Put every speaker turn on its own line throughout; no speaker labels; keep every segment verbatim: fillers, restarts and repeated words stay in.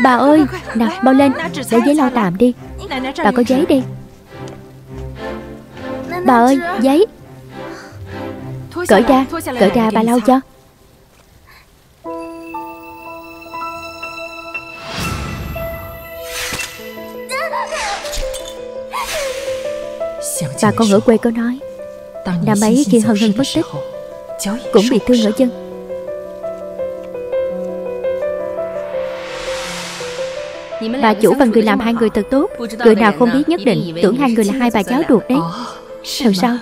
Bà ơi, nào mau lên, lấy giấy lau tạm đi. Bà có giấy đi. Bà ơi, giấy. Cởi ra, cởi ra bà lau cho. Bà con ở quê có nói, năm ấy khi Hân Hân mất tích cũng bị thương ở chân. Bà chủ và người làm hai người thật tốt. Người nào không biết nhất định tưởng hai người là hai bà cháu ruột đấy. Thật sao?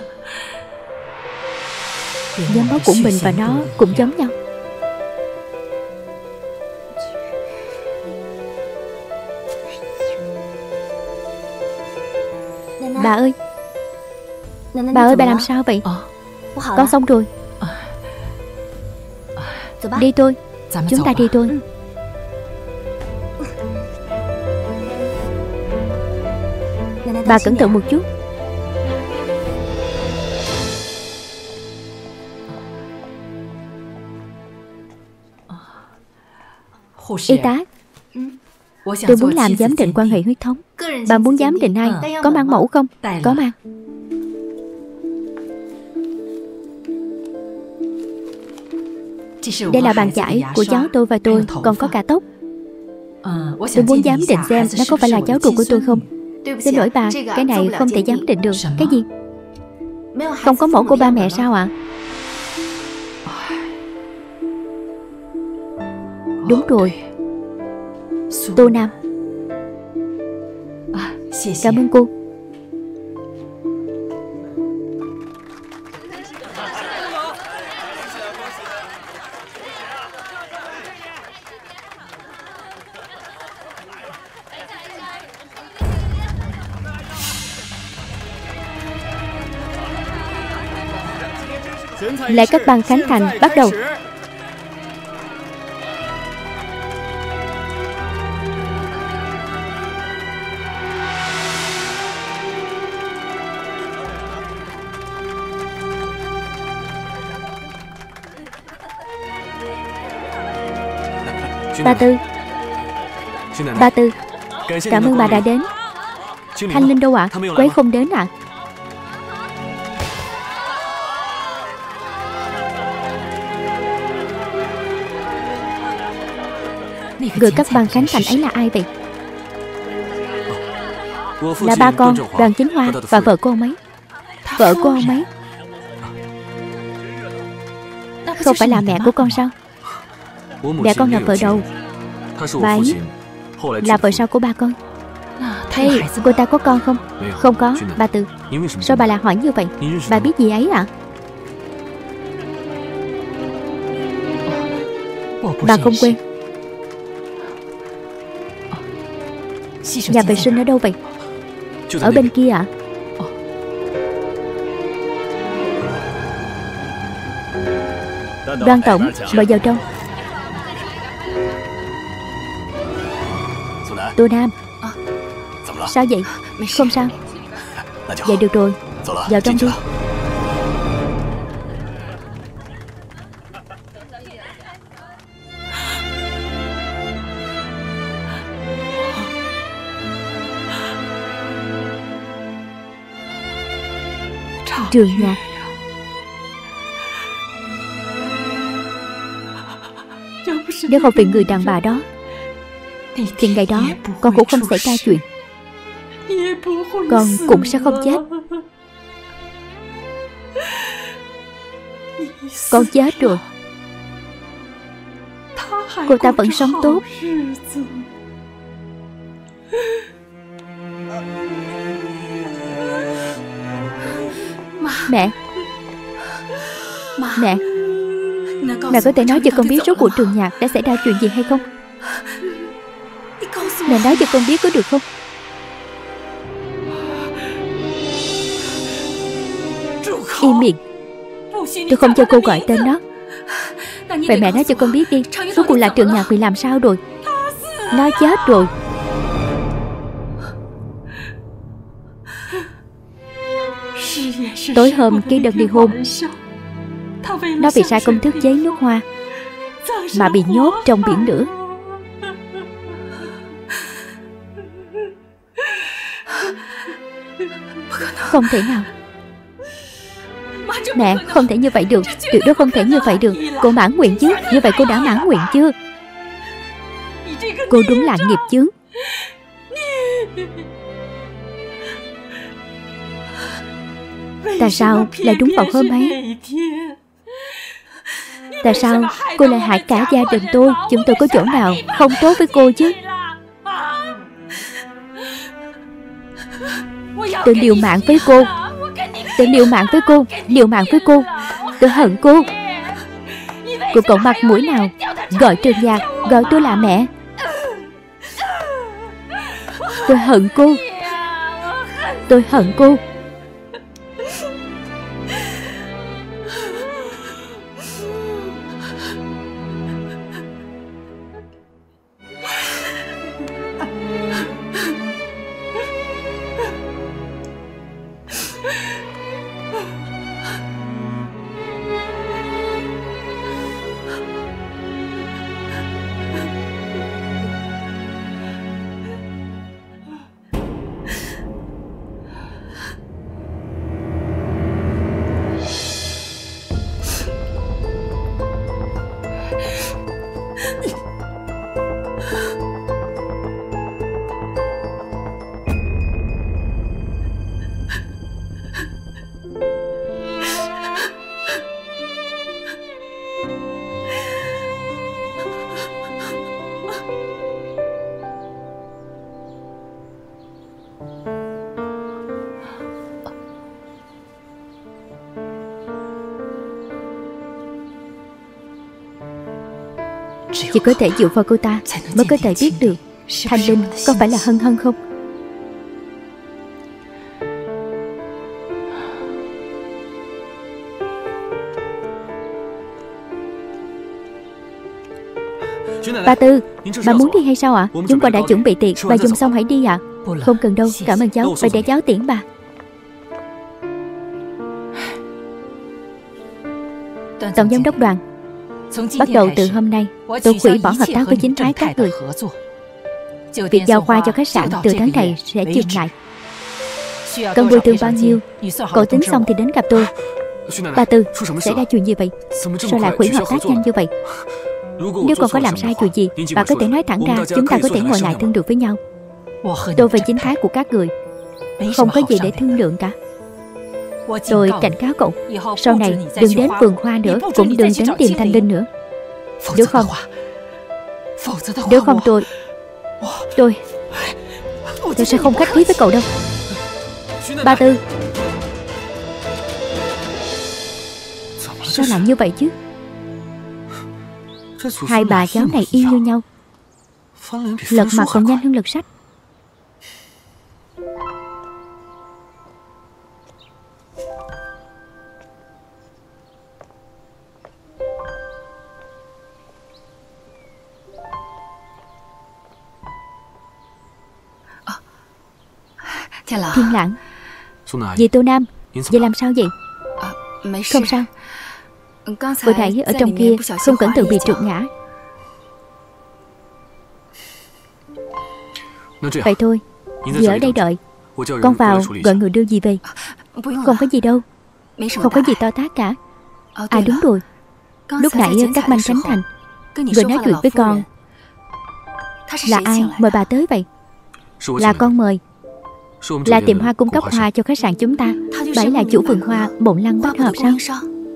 Nhóm máu của mình và nó cũng giống nhau. Bà ơi, bà ơi, bà làm sao vậy? Con xong rồi. Đi thôi, chúng ta đi thôi. Bà cẩn thận một chút. Y tá, tôi muốn làm giám định quan hệ huyết thống. Bà muốn giám định ai? Có mang mẫu không? Có mang. Đây là bàn chải của cháu tôi và tôi, còn có cả tóc. Tôi muốn giám định xem nó có phải là cháu ruột của tôi không. Xin lỗi bà, cái này không thể giám định được. Cái gì? Không có mẫu của ba mẹ sao ạ? Đúng rồi, Tô Nam. Cảm ơn cô. Lễ cắt băng khánh thành bắt đầu. Ba Tư, Ba Tư, cảm ơn bà đã đến. Thanh Linh đâu ạ? À? Cô ấy không đến ạ. À? Người cắt băng khánh thành ấy là ai vậy? Là ba con, Đoàn Chính Hoa và vợ cô ông ấy. Vợ cô ông ấy không phải là mẹ của con sao? Mẹ con là vợ đầu. Bà ấy là vợ sau của ba con. Hey, cô ta có con không? Không có, Ba Tư. Sao bà lại hỏi như vậy? Bà biết gì ấy ạ? À? Bà không quên. Nhà vệ sinh ở đâu vậy? Ở bên kia ạ. À? Đoan tổng, mời vào trong. Tô Nam. Sao vậy? Không sao. Vậy được rồi, vào trong đi. Trường Nhạc. Nếu không vì người đàn bà đó thì ngày đó con cũng không xảy ra chuyện. Con cũng sẽ không chết. Con chết rồi, cô ta vẫn sống tốt. Mẹ, Mẹ, mẹ có thể nói cho con biết rốt cuộc Trường Nhạc đã xảy ra chuyện gì hay không? Mẹ nói cho con biết có được không? Im miệng. Tôi không cho cô gọi tên nó. Vậy mẹ nói cho con biết đi, rốt cuộc là Trường Nhạc bị làm sao rồi? Nó chết rồi. Tối hôm ký đơn ly hôn, nó bị sai công thức giấy nước hoa mà bị nhốt trong biển lửa. Không thể nào. Mẹ, không thể như vậy được. Tuyệt đối không thể như vậy được. Cô mãn nguyện chứ? Như vậy cô đã mãn nguyện chưa? Cô đúng là nghiệp chướng. Tại sao lại đúng vào hôm ấy? Tại sao cô lại hại cả gia đình tôi? Chúng tôi có chỗ nào không tốt với cô chứ? Tôi liều mạng với cô. Tôi liều mạng với cô. Liều mạng với cô. Tôi hận cô. Cô còn mặt mũi nào gọi Trường Nhạc, gọi tôi là mẹ? Tôi hận cô. Tôi hận cô. Chỉ có thể dựa vào cô ta mới có thể biết được Thanh Linh có phải là Hân Hân không. Ba Tư, bà muốn đi hay sao ạ? À? Chúng con đã chuẩn bị tiệc, bà dùng xong hãy đi ạ. À? Không cần đâu, cảm ơn cháu. Vậy để cháu tiễn bà. Tổng giám đốc Đoàn, bắt đầu từ hôm nay, tôi hủy bỏ hợp tác với chính thái các người. Việc giao khoa cho khách sạn từ tháng này sẽ dừng lại. Cần bồi thường bao nhiêu, cậu tính xong thì đến gặp tôi. Ba Tư, xảy ra chuyện gì vậy? Sao lại hủy hợp tác nhanh như vậy? Nếu còn có làm sai chuyện gì, bà có thể nói thẳng ra, chúng ta có thể ngồi lại thương lượng với nhau. Tôi và chính thái của các người không có gì để thương lượng cả. Tôi cảnh cáo cậu, sau này đừng đến vườn hoa nữa, cũng đừng đến tìm Thanh Linh nữa. Nếu không Nếu không tôi Tôi Tôi sẽ không khách khí với cậu đâu. Ba Tư, sao lại như vậy chứ? Hai bà cháu này y như nhau, lật mặt còn nhanh hơn lật sách. Thiên Lãng, dì Tô Nam, dì làm sao vậy? Không sao. Vừa nãy ở trong kia không cẩn thận bị trượt ngã. Vậy thôi, dì ở đây đợi, con vào gọi người đưa dì về. Không có gì đâu, không có gì to tát cả. À đúng rồi, lúc nãy các banh Khánh Thành người nói chuyện với con. Là ai mời bà tới vậy? Là con mời. Là tiệm hoa cung cấp hoa cho khách sạn chúng ta. Bà ấy là chủ vườn hoa Mộng Lăng Bách Hợp sao?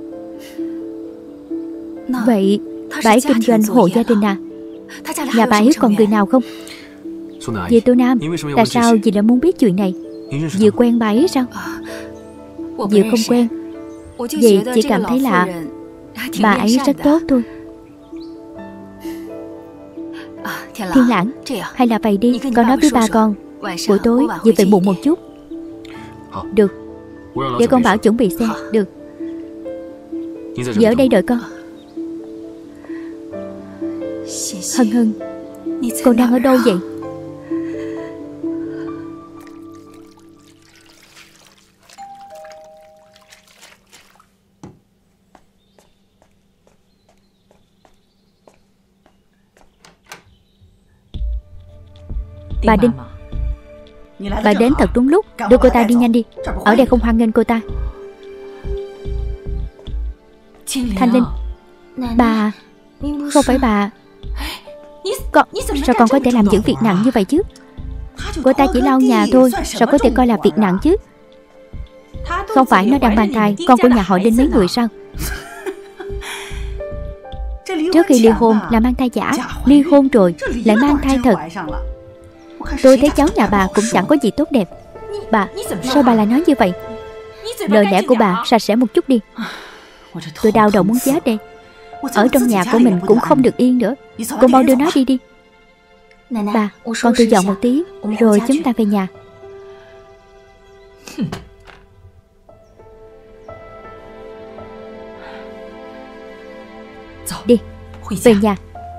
Vậy bà ấy kinh doanh hộ gia đình à? Nhà bà ấy còn người nào không? Dì Tô Nam, tại sao dì lại muốn biết chuyện này? Dì quen bà ấy sao? Dì không quen. Dì chỉ cảm thấy là bà ấy rất tốt thôi. Thiên Lãng, hay là vậy đi, con nói với ba con buổi tối dì về muộn một chút. Được, để con bảo chuẩn bị xe. Được, dì ở đây đợi con. Hân Hân, con đang ở đâu vậy? Bà Đinh, Bà đến thật đúng lúc. Đưa cô ta đi nhanh đi. Ở đây không hoan nghênh cô ta. Thanh Linh, bà... Không phải bà... Con... Sao con có thể làm những việc nặng như vậy chứ? Cô ta chỉ lau nhà thôi, sao có thể coi là việc nặng chứ? Không phải nó đang mang thai con của nhà họ Đinh mấy người sao? Trước khi ly hôn là mang thai giả, ly hôn rồi lại mang thai thật. Tôi thấy cháu nhà bà cũng chẳng có gì tốt đẹp. Bà, sao bà lại nói như vậy? Lời lẽ của bà sạch sẽ một chút đi. Tôi đau đầu muốn chết đây. Ở trong nhà của mình cũng không được yên nữa. Cô mau đưa nó đi đi. Bà, con tự dọn một tí rồi chúng ta về nhà. Đi, về nhà.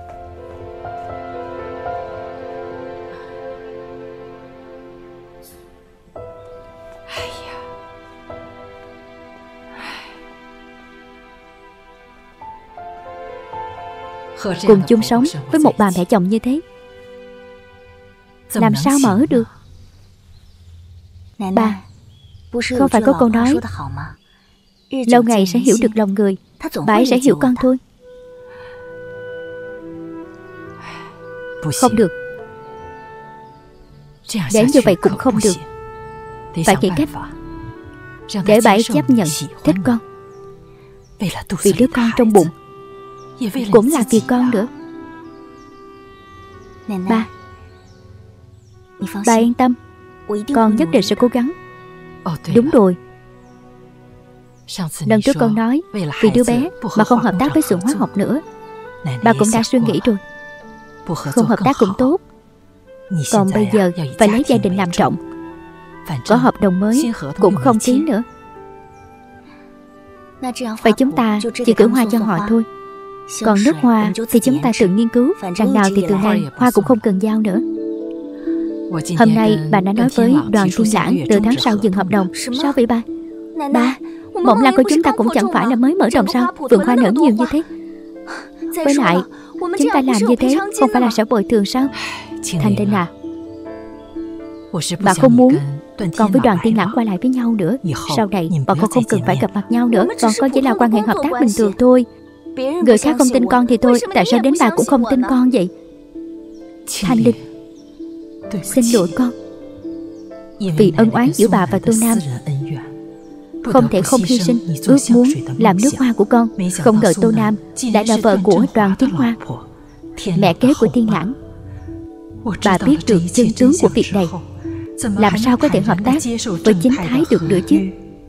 Cùng chung sống với một bà mẹ chồng như thế, làm sao mà ở được? Bà, không phải có câu nói lâu ngày sẽ hiểu được lòng người, bà ấy sẽ hiểu con thôi. Không được. Để như vậy cũng không được. Phải nghĩ cách để bà ấy chấp nhận thích con. Vì đứa con trong bụng, cũng là vì con nữa. Ba, bà yên tâm, con nhất định sẽ cố gắng. Đúng rồi, lần trước con nói vì đứa bé mà không hợp tác với xưởng hóa học nữa. Bà cũng đã suy nghĩ rồi. Không hợp tác cũng tốt. Còn bây giờ phải lấy gia đình làm trọng. Có hợp đồng mới cũng không ký nữa. Vậy chúng ta chỉ gửi hoa cho họ thôi. Còn nước hoa thì chúng ta tự nghiên cứu. Đằng nào thì từ nay hoa cũng không cần giao nữa. Hôm nay bà đã nói với Đoàn Thiên Lãng từ tháng sau dừng hợp đồng. Sao vậy ba? Ba, Mộng Lan của chúng ta cũng chẳng phải là mới mở rộng sao? Vườn hoa nở nhiều như thế. Với lại chúng ta làm như thế không phải là sẽ bồi thường sao? Thành Linh à, bà không muốn con với Đoàn Thiên Lãng qua lại với nhau nữa. Sau này bọn con không cần phải gặp mặt nhau nữa. Bọn con chỉ là quan hệ hợp tác bình thường thôi. Người khác không tin con thì thôi, tại sao đến bà cũng không tin con vậy? Thanh Linh, xin lỗi con. Vì ân oán giữa bà và Tô Nam, không thể không hy sinh ước muốn làm nước hoa của con. Không ngờ Tô Nam đã là vợ của Đoàn Chính Hoa, mẹ kế của Thiên Lãng. Bà biết được chân tướng của việc này, làm sao có thể hợp tác với chính Thái được nữa chứ?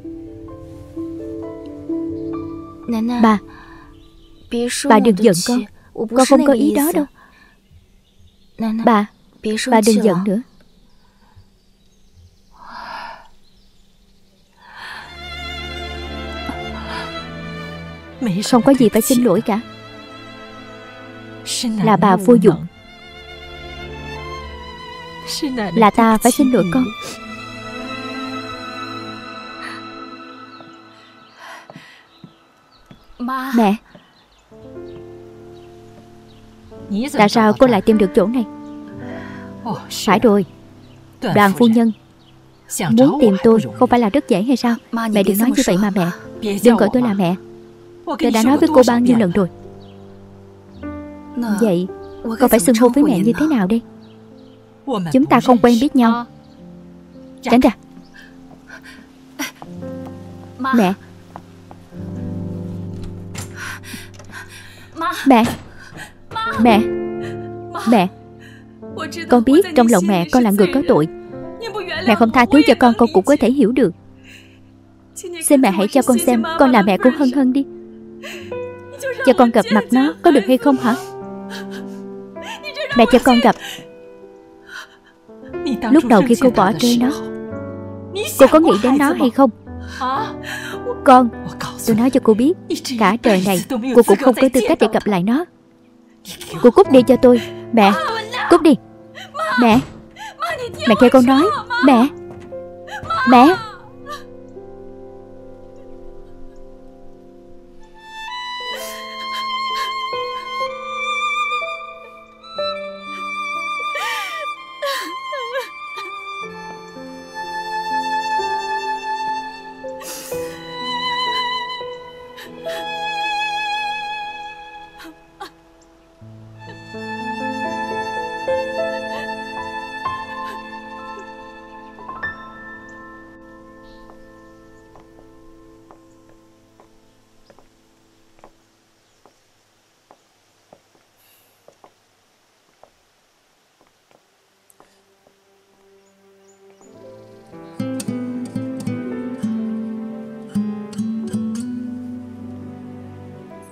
Bà, bà đừng giận con. Con không có ý đó đâu. Bà, bà đừng giận nữa. Không có gì phải xin lỗi cả. Là bà vô dụng. Là ta phải xin lỗi con. Mẹ, tại sao cô lại tìm được chỗ này? Phải rồi, Đoàn phu nhân muốn tìm tôi không phải là rất dễ hay sao? Mẹ đừng nói như vậy mà mẹ. Đừng gọi tôi là mẹ. Tôi đã nói với cô bao nhiêu lần rồi. Vậy con phải xưng hô với mẹ như thế nào đây? Chúng ta không quen biết nhau. Tránh ra. Mẹ. Mẹ. Mẹ. Mẹ. Con biết trong lòng mẹ con là người có tội. Mẹ không tha thứ cho con, con cũng có thể hiểu được. Xin mẹ hãy cho con xem con là mẹ của Hân Hân đi. Cho con gặp mặt nó có được hay không hả? Mẹ cho con gặp. Lúc đầu khi cô bỏ rơi nó, cô có nghĩ đến nó hay không? Con, tôi nói cho cô biết, cả trời này cô cũng không có tư cách để gặp lại nó. Cô cút đi cho tôi. Mẹ, cút đi. Mẹ, mẹ nghe con nói. Mẹ. Mẹ.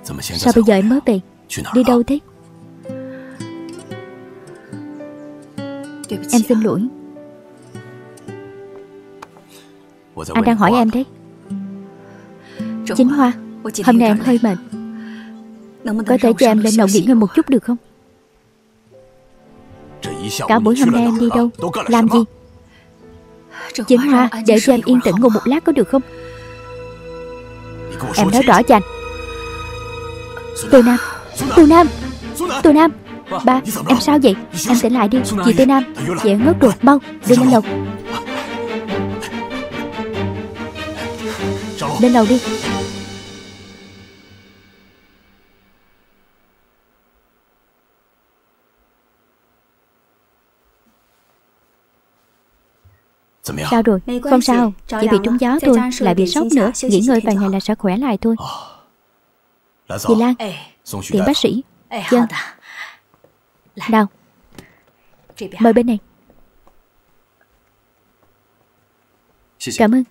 Sao bây giờ em mới về? Đi đâu thế? Em xin lỗi. Anh đang hỏi em đấy. Chính Hoa, hôm nay em hơi mệt, có thể cho em lên lầu nghỉ ngơi một chút được không? Cả buổi hôm nay em đi đâu, làm gì? Chính Hoa, để cho em yên tĩnh ngồi một lát có được không? Em nói rõ cho anh. Tô Nam, Tô Nam, Tô Nam. Ba, em sao vậy? Em tỉnh lại đi. Chị Tô Nam, chị em ngất rồi, mau đi lên lầu. Lên lầu đi. Sao rồi? Không sao, chỉ bị trúng gió thôi, lại bị sốc nữa. Nghỉ ngơi vài ngày là sẽ khỏe lại thôi. Dì Lan, tiện bác sĩ. Dân. Nào, mời bên này. Cảm ơn.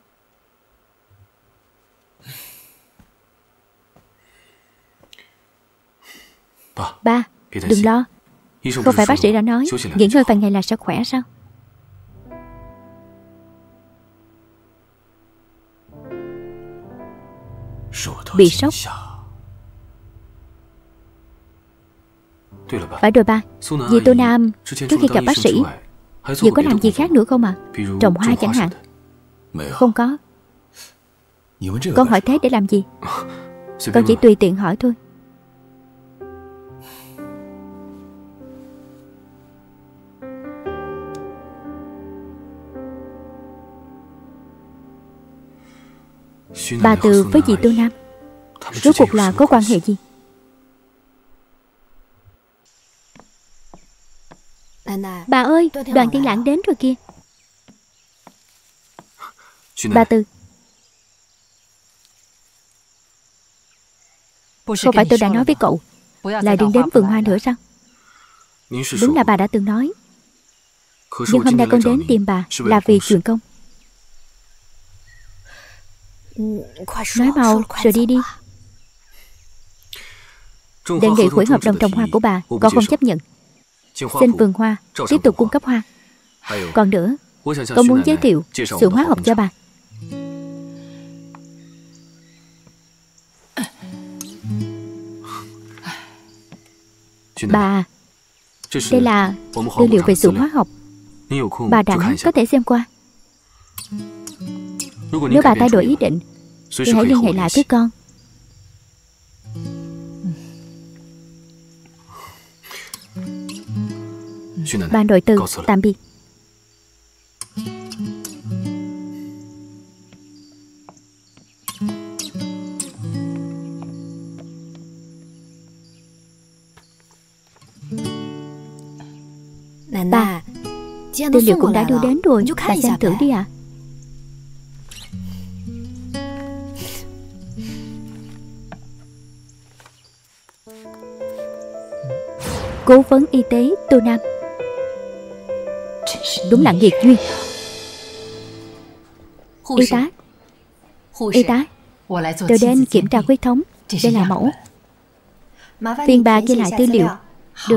Ba, đừng lo. Không phải bác sĩ đã nói nghỉ ngơi vài ngày là sẽ khỏe sao? Bị sốc. Phải rồi ba. Dì Tô Nam trước khi gặp bác sĩ dì có làm gì khác nữa không ạ? À? Trồng hoa chẳng hạn? Không có. Con hỏi thế để làm gì? Con chỉ tùy tiện hỏi thôi. Bà Từ với dì Tô Nam rốt cuộc là có quan hệ gì? Bà ơi, Đoàn Tiên Lãng đến rồi kia. Bà Từ, không phải tôi đã nói với cậu là đừng đến vườn hoa nữa sao? Đúng là bà đã từng nói. Nhưng hôm nay con đến tìm bà là vì chuyện công. Nói mau rồi đi đi. Đề nghị hủy hợp đồng trồng hoa của bà con không chấp nhận. Xin vườn hoa tiếp tục cung cấp hoa. Còn nữa, con muốn giới thiệu xưởng hóa học cho bà. Bà, đây là tư liệu về xưởng hóa học. Bà rảnh có thể xem qua. Nếu bà thay đổi ý định thì hãy liên hệ lại với con. Bà nội Từ, tạm biệt. Bà, tư liệu cũng đã đưa đến rồi, bà xem thử đi ạ. À. Cố vấn y tế Tô Nam. Đúng là nghiệt duyên. Y tá, y tá, tôi đến kiểm tra huyết thống. Đây là mẫu. Phiên bà ghi lại tư liệu. Được.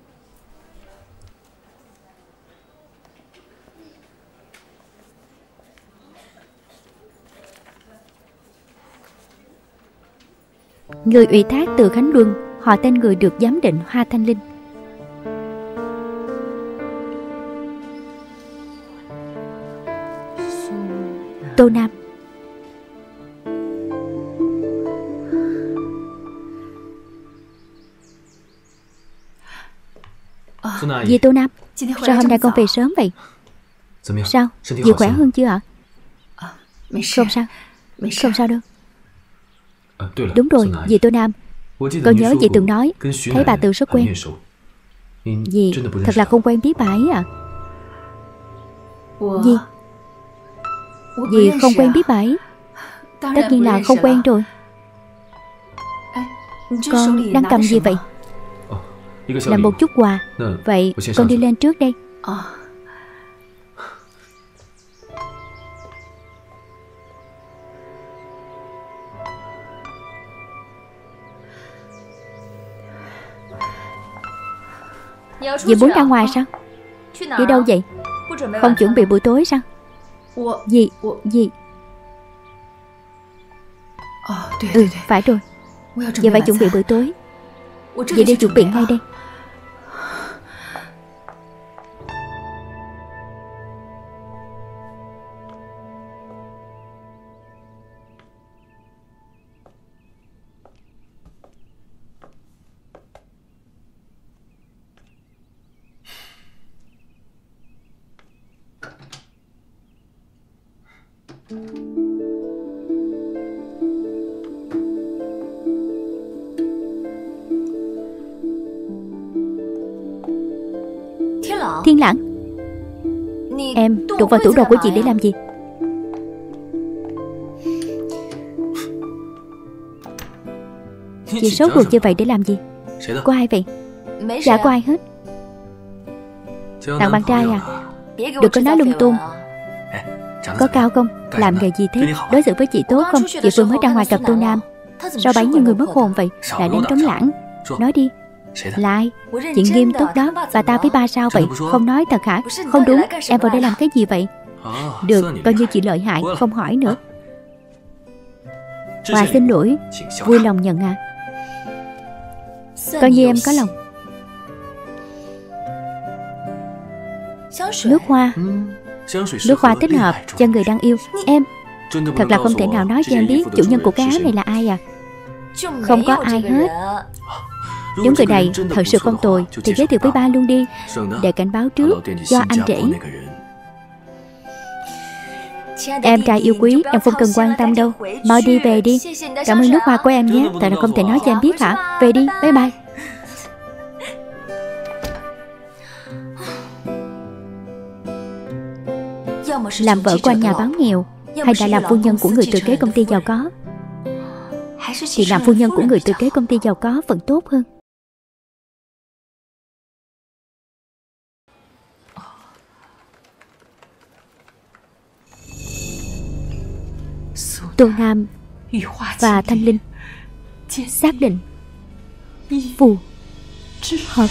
Người ủy thác từ Khánh Luân, họ tên người được giám định Hoa Thanh Linh. Tô Nam. Dì Tô Nam, sao hôm nay con về sớm vậy? Sao, dì khỏe hơn chưa ạ? Không sao, không sao đâu. Đúng rồi, dì Tô Nam, con nhớ dì từng nói thấy bà Từ rất quen. Dì thật là không quen biết bà ấy à? Dì Dì không quen biết bà ấy? Tất nhiên là không quen rồi. Con đang cầm gì vậy? Là một chút quà. Vậy con đi lên trước đây. Dì muốn ra ngoài sao? Đi đâu vậy? Không chuẩn bị buổi tối sao? Dì, dì. Ừ, phải rồi. Dì phải chuẩn bị bữa tối. Dì đi chuẩn bị ngay đây. Thiên Lãng, em đụng vào tủ đồ của chị để làm gì? Chị sốt ruột như vậy để làm gì? Có ai vậy? Chả có ai hết. Tặng bạn trai à? Đừng có nói lung tung. Có cao không? Làm nghề gì thế? Đối xử với chị tốt không? Chị vừa mới ra ngoài gặp Tô Nam. Sao bấy như người mất hồn vậy? Lại đánh trống lãng. Nói đi. Là ai? Chị nghiêm túc đó. Và ta với ba sao vậy? Không nói thật hả? Không đúng. Em vào đây làm cái gì vậy? Được, coi như chị lợi hại. Không hỏi nữa. Hòa xin lỗi. Vui lòng nhận à? Coi như em có lòng. Nước hoa. Nước hoa thích hợp cho người đang yêu. Em thật là không thể nào nói cho em biết chủ nhân của cái áo này là ai à? Không có ai hết. Nếu người này thật sự không tồi thì giới thiệu với ba luôn đi, để cảnh báo trước cho anh rể. Em trai yêu quý, em không cần quan tâm đâu. Mau đi về đi. Cảm ơn nước hoa của em nhé. Tại là không thể nói cho em biết hả? Về đi, bye bye. Làm vợ của anh nhà báo nghèo, hay là làm phu nhân của người thừa kế công ty giàu có? Thì làm phu nhân của người thừa kế công ty giàu có vẫn tốt hơn. Tô Nam và Thanh Linh xác định phù hợp.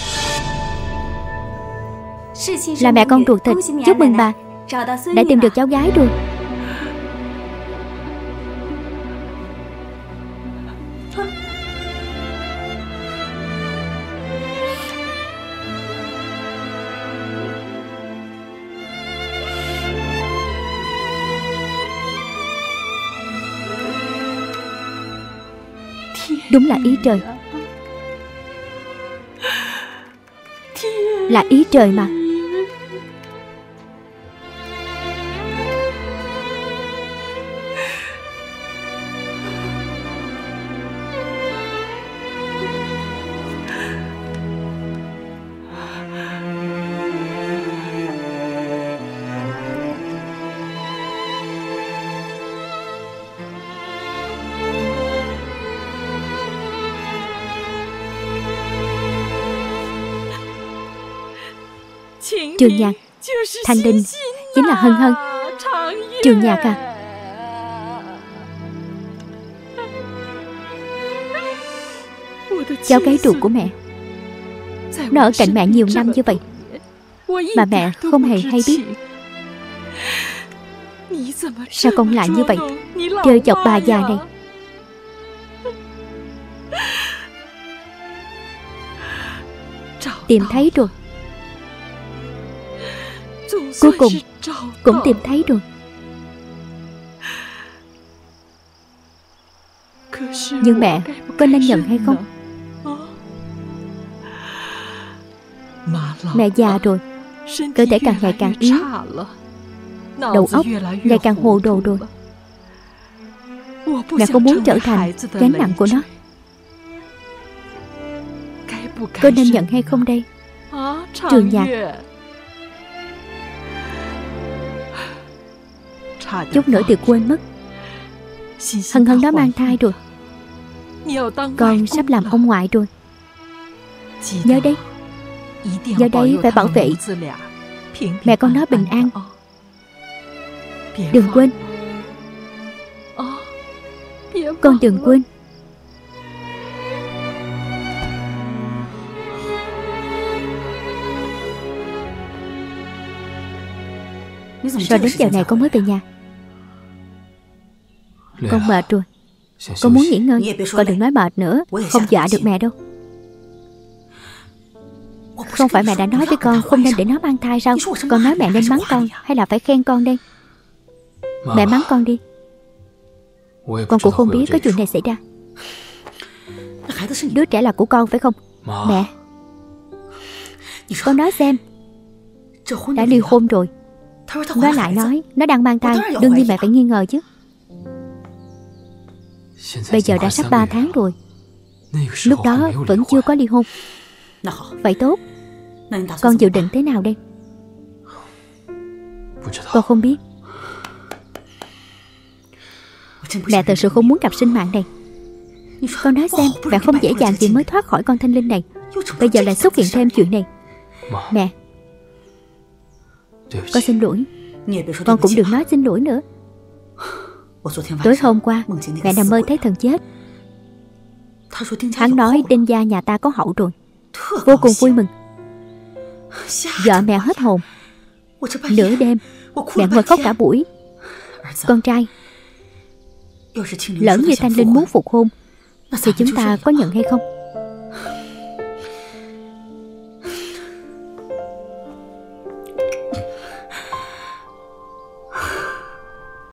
Là mẹ con ruột thịt. Chúc mừng bà đã tìm được cháu gái rồi. Đúng là ý trời. Là ý trời mà. Trường Nhạc, Thanh Linh chính là Hân Hân. Trường Nhạc à? Cháu gái ruột của mẹ. Nó ở cạnh mẹ nhiều năm như vậy mà mẹ không hề hay biết. Sao con lại như vậy? Trêu chọc bà già này. Tìm thấy rồi. Cuối cùng cũng tìm thấy rồi. Nhưng mẹ có nên nhận hay không? Mẹ già rồi, cơ thể càng ngày càng yếu, đầu óc ngày càng hồ đồ rồi. Mẹ không muốn trở thành gánh nặng của nó. Có nên nhận hay không đây? Trường Nhạc, chút nữa thì quên mất. Hân Hân đó mang thai rồi. Con sắp làm ông ngoại rồi. Nhớ đấy. Nhớ đấy phải bảo vệ mẹ con nó bình an. Đừng quên. Con đừng quên. Sao đến giờ này con mới về nhà? Con mệt rồi, con muốn nghỉ ngơi. Con đừng nói mệt nữa, không dọa được mẹ đâu. Không phải mẹ đã nói với con không nên để nó mang thai sao? Con nói mẹ nên mắng con hay là phải khen con đây? Mẹ mắng con đi. Con cũng không biết có chuyện này xảy ra. Đứa trẻ là của con phải không? Mẹ, con nói xem. Đã ly hôn rồi, nó lại nói nó đang mang thai. Đương nhiên mẹ phải nghi ngờ chứ. Bây giờ đã sắp ba tháng rồi, lúc đó vẫn chưa có ly hôn. Vậy tốt, con dự định thế nào đây? Con không biết. Mẹ thật sự không muốn cặp sinh mạng này. Con nói xem, mẹ không dễ dàng gì mới thoát khỏi con Thanh Linh này, bây giờ lại xuất hiện thêm chuyện này. Mẹ, con xin lỗi. Con cũng đừng nói xin lỗi nữa. Tối hôm qua mẹ nằm mơ thấy thần chết. Hắn nói Đinh gia nhà ta có hậu rồi, vô cùng vui mừng. Vợ mẹ hết hồn. Nửa đêm mẹ ngồi khóc cả buổi. Con trai, lỡ như Thanh Linh muốn phục hôn thì chúng ta có nhận hay không?